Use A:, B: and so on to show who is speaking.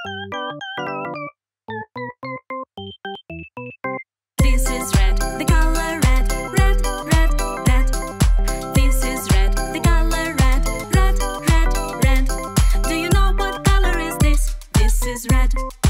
A: This is red, the color red, red, red, red. This is red, the color red, red, red, red. Do you know what color is this? This is red.